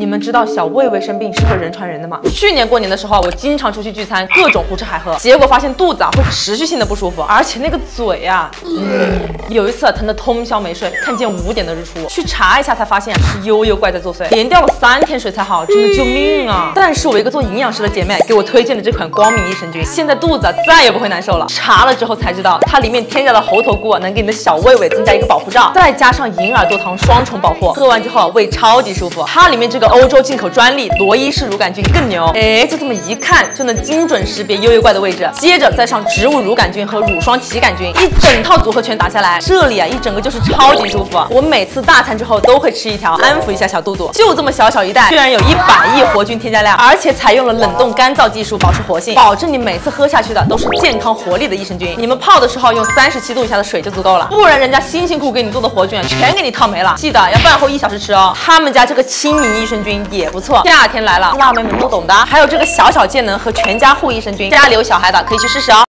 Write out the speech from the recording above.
们知道小胃胃生病是会人传人的吗？去年过年的时候，我经常出去聚餐，各种胡吃海喝，结果发现肚子会持续性的不舒服，而且那个嘴有一次疼得通宵没睡，看见5点的日出，去查一下才发现是悠悠怪在作祟，连吊了3天水才好，真的救命啊！但是我一个做营养师的姐妹给我推荐的这款光明益生菌，现在肚子再也不会难受了。查了之后才知道，它里面添加了猴头菇，能给你的小胃胃增加一个保护罩，再加上银耳多糖双重保护，喝完之后胃超级舒服。它里面这个欧洲进口专利罗伊氏乳杆菌更牛，就这么一看就能精准识别悠悠怪的位置，接着再上植物乳杆菌和乳霜旗杆菌，一整套组合拳打下来，这里啊一整个就是超级舒服。我每次大餐之后都会吃一条，安抚一下小肚肚。就这么小小一袋，居然有100亿活菌添加量，而且采用了冷冻干燥技术，保持活性，保证你每次喝下去的都是健康活力的益生菌。你们泡的时候用37度以下的水就足够了，不然人家辛辛苦苦给你做的活菌全给你套没了。记得要饭后1小时吃哦。他们家这个清明益生菌也不错，夏天来了，辣妹们都懂的。还有这个小小健能和全家护益生菌，家里有小孩的可以去试试哦。